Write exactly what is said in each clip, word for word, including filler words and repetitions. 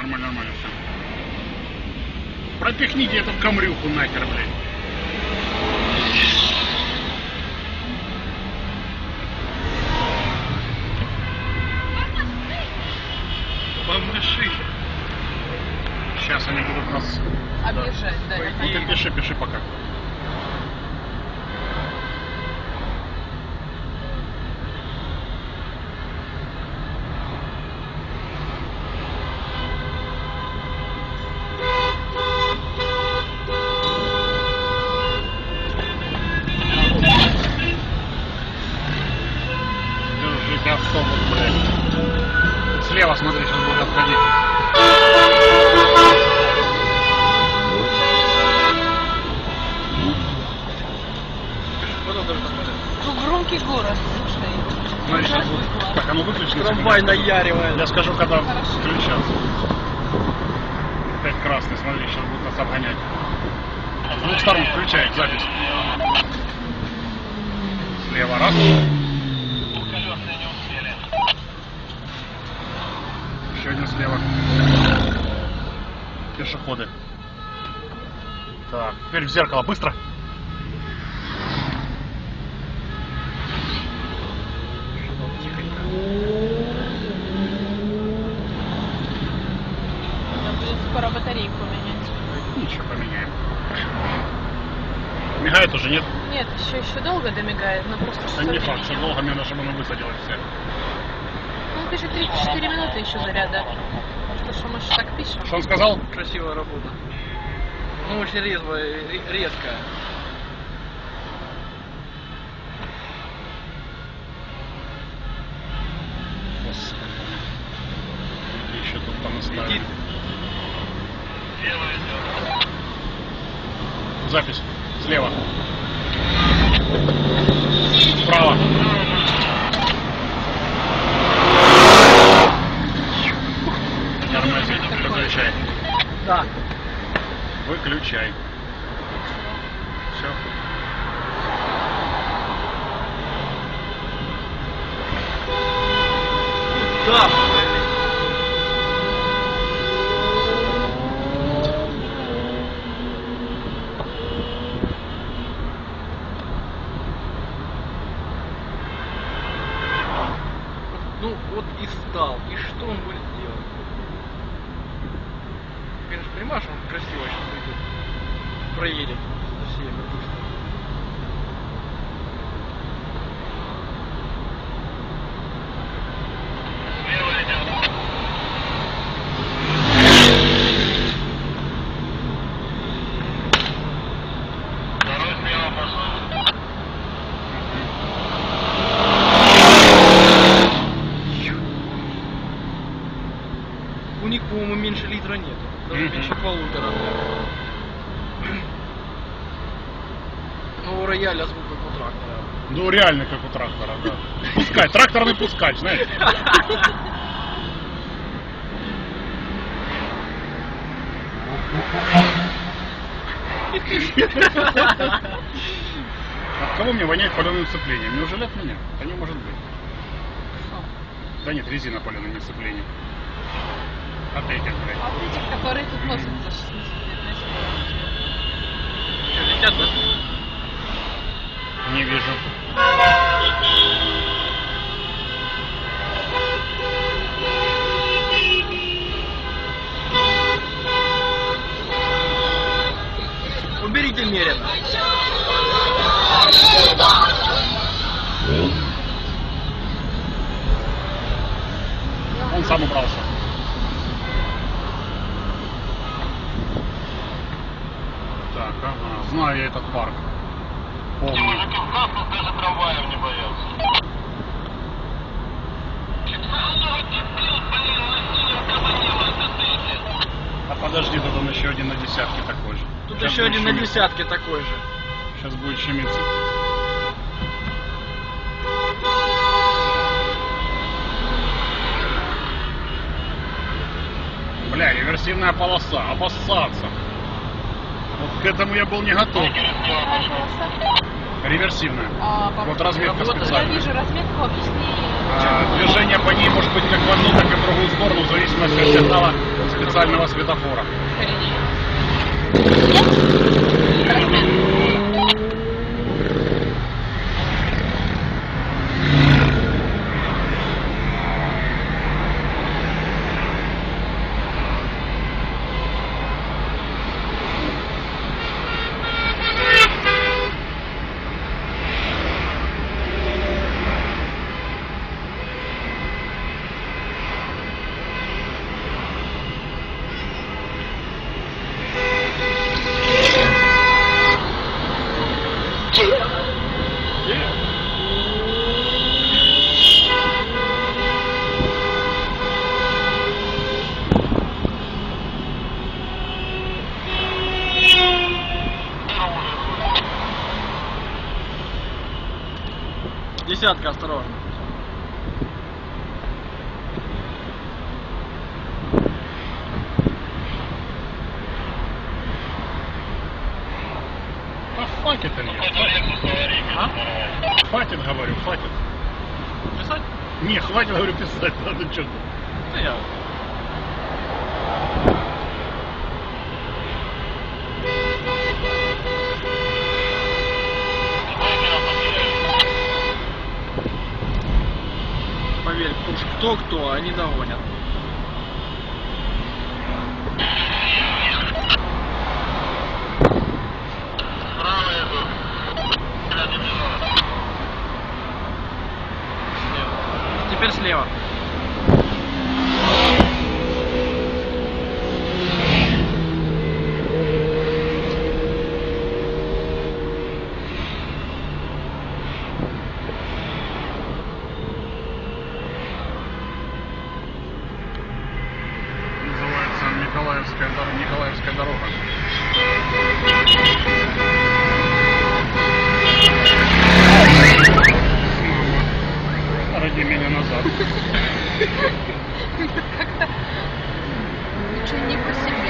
Нормально, нормально, все. Пропихните эту камрюху нахер, блядь. Помаши. Сейчас они будут нас... Объезжать, да. да. да Ну ты пиши, пиши пока. Держите автобус, блядь. Слева, смотри, сейчас будет отходить. Ну, громкий город, слушай. Смотри, сейчас будет... Так, оно выключено. Трамвай наяривает. Я скажу, когда Хорошо. включаться. Опять красный, смотри, сейчас будут нас обгонять. С двух сторон включает запись. Слева раз. Еще один слева. Пешеходы. Так, теперь в зеркало, быстро. Надо будет скоро батарейку менять. Ничего, поменяем. Мигает уже, нет? Нет, еще еще долго домигает, но просто Да что не факт, что долго мне надо, чтобы оно высадилось все. Ну, пишет тридцать-четыре минуты еще заряда. Что, что мы ж так пишем? Что он сказал? Красивая работа. Ну, очень резвая, ре- резкая. Господи. Где еще тут понаставили? Иди. Запись. Слева. Справа. Тормози, выключай. Да. Выключай. Все. Да. Ну вот и стал. И что он будет делать? Конечно, понимаешь, он красиво сейчас выйдет. Проедет со всеми быстро. У них, по-моему, меньше литра нет. Даже Мгм. меньше полутора, наверное. Ну, у рояля звук как у трактора. Ну реально как у трактора, да. Пускать, тракторный пускач, знаешь. От кого мне воняет паленым сцеплением? Неужели от меня? Да не может быть. Да нет, резина паленым сцеплением. От этих, блядь. А вот этих, которые тут носят за шестьдесят лет. Что, летят, да? Не вижу. Уберите меренно. Он сам убрался. Так, ага, знаю я этот парк. Помню. Даже трамваев не боялся. А подожди, тут он еще один на десятке такой же. Тут Сейчас еще будет один на щемиться. десятке такой же. Сейчас будет щемиться. Бля, реверсивная полоса, обоссаться. Вот к этому я был не готов. Реверсивная. А, по- Вот разметка работает. Я специальная. вижу разметку, объясни. А, движение по ней может быть как в одну, так и в другую сторону, в зависимости от сигнала специального светофора. Десятка, осторожно. А хватит, Илья. Какой-то Lexus аварийный. А? Хватит, говорю, хватит. Писать? Не, хватит, говорю, писать. Надо что-то. Да я. Поверь, уж кто-кто, они догонят. Справа иду. Рядом бежал. Слева. Теперь слева. Называется Николаевская, дор- Николаевская дорога. Ради меня назад. Как-то ничего не по себе.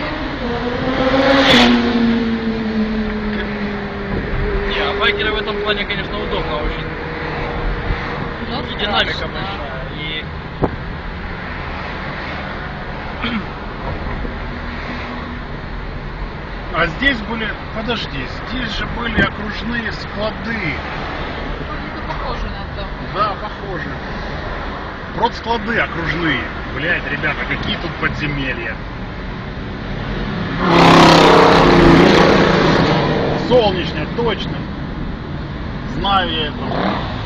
Не, а байкеры в этом плане, конечно, удобно очень. Но И динамика страшно. большая. И А здесь были, подожди, здесь же были окружные склады. Ну, похоже на то. Да, похоже. Продсклады окружные. Блять, ребята, какие тут подземелья. Солнечная, точно. Знаю я это.